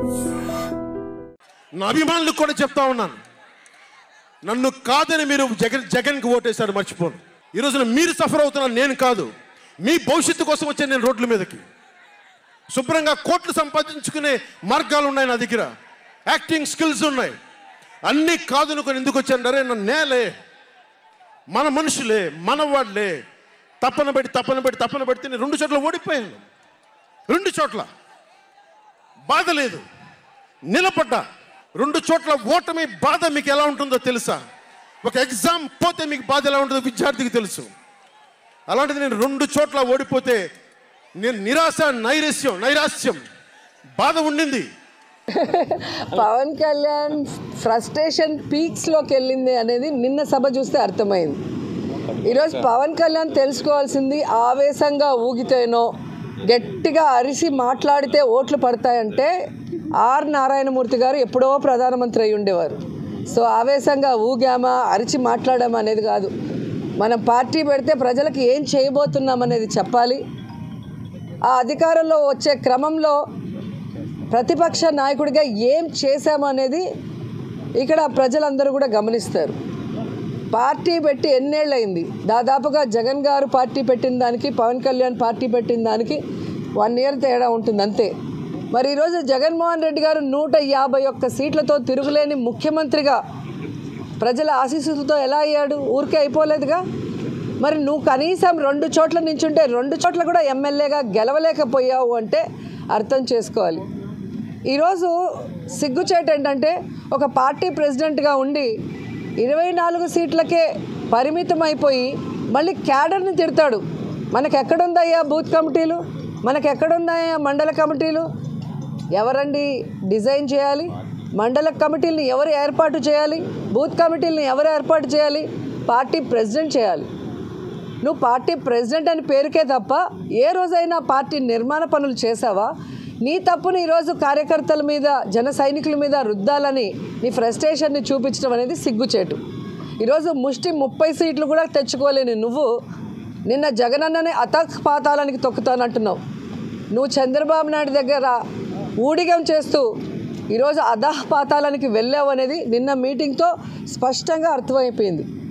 నా అభిమానులకు కూడా చెప్తా ఉన్నాను, నన్ను కాదని మీరు జగన్కి ఓటేశారు మర్చిపోను. ఈ రోజున మీరు సఫర్ అవుతున్నారు, నేను కాదు. మీ భవిష్యత్తు కోసం వచ్చాను నేను రోడ్ల మీదకి. శుభ్రంగా కోట్లు సంపాదించుకునే మార్గాలు ఉన్నాయి నా దగ్గర, యాక్టింగ్ స్కిల్స్ ఉన్నాయి. అన్నీ కాదనుకొని ఎందుకు వచ్చాను? అరే నన్ను నేలే, మన మనుషులే, మన వాళ్ళే, తప్పన పెడితే నేను 2 చోట్ల ఓడిపోయాను. 2 చోట్ల బాధ లేదు, నిలబడ్డా. 2 చోట్ల ఓటమి బాధ మీకు ఎలా ఉంటుందో తెలుసా? ఒక ఎగ్జామ్ పోతే మీకు బాధ ఎలా ఉంటుందో విద్యార్థికి తెలుసు. అలాంటిది నేను 2 చోట్ల ఓడిపోతే నేను నిరాశ, నైరాశ్యం, బాధ ఉండింది. పవన్ కళ్యాణ్ ఫ్రస్ట్రేషన్ పీక్స్లోకి వెళ్ళింది అనేది నిన్న సభ చూస్తే అర్థమైంది. ఈరోజు పవన్ కళ్యాణ్ తెలుసుకోవాల్సింది, ఆవేశంగా ఊగితేనో గట్టిగా అరిసి మాట్లాడితే ఓట్లు పడతాయంటే ఆర్ నారాయణమూర్తి గారు ఎప్పుడో ప్రధానమంత్రి అయి ఉండేవారు. సో ఆవేశంగా ఊగామా, అరిచి మాట్లాడామా అనేది కాదు. మనం పార్టీ పెడితే ప్రజలకు ఏం చేయబోతున్నాం అనేది చెప్పాలి. ఆ అధికారంలో వచ్చే క్రమంలో ప్రతిపక్ష నాయకుడిగా ఏం చేశాము అనేది ఇక్కడ ప్రజలందరూ కూడా గమనిస్తారు. పార్టీ పెట్టి ఎన్నేళ్ళయింది? దాదాపుగా జగన్ గారు పార్టీ పెట్టిన దానికి, పవన్ కళ్యాణ్ పార్టీ పెట్టిన దానికి 1 year తేడా ఉంటుంది అంతే. మరి ఈరోజు జగన్మోహన్ రెడ్డి గారు 151 సీట్లతో తిరుగులేని ముఖ్యమంత్రిగా ప్రజల ఆశీస్సులతో ఎలా అయ్యాడు? ఊరికే అయిపోలేదుగా. మరి నువ్వు కనీసం 2 చోట్ల నించుంటే 2 చోట్ల కూడా ఎమ్మెల్యేగా గెలవలేకపోయావు అంటే అర్థం చేసుకోవాలి. ఈరోజు సిగ్గుచేటు ఏంటంటే, ఒక పార్టీ ప్రెసిడెంట్గా ఉండి 24 సీట్లకే పరిమితం అయిపోయి మళ్ళీ క్యాడర్ని తిడతాడు. మనకెక్కడుందయ్యా బూత్ కమిటీలు? మనకెక్కడుందయ్యా మండల కమిటీలు? ఎవరండి డిజైన్ చేయాలి? మండల కమిటీలను ఎవరు ఏర్పాటు చేయాలి? బూత్ కమిటీలను ఎవరు ఏర్పాటు చేయాలి? పార్టీ ప్రెసిడెంట్ చేయాలి. నువ్వు పార్టీ ప్రెసిడెంట్ అని పేరుకే తప్ప ఏ రోజైనా పార్టీ నిర్మాణ పనులు చేసావా? నీ తప్పుని ఈరోజు కార్యకర్తల మీద, జన సైనికుల మీద రుద్దాలని నీ ఫ్రస్ట్రేషన్ని చూపించడం అనేది సిగ్గుచేటు. ఈరోజు ముష్టి 30 సీట్లు కూడా తెచ్చుకోలేని నువ్వు నిన్న జగనన్ననే అతపాతాలానికి తొక్కుతానంటున్నావు. నువ్వు చంద్రబాబు నాయుడు దగ్గర ఊడిగం చేస్తూ ఈరోజు అధపాతాలానికి వెళ్ళావు అనేది నిన్న మీటింగ్తో స్పష్టంగా అర్థమైపోయింది.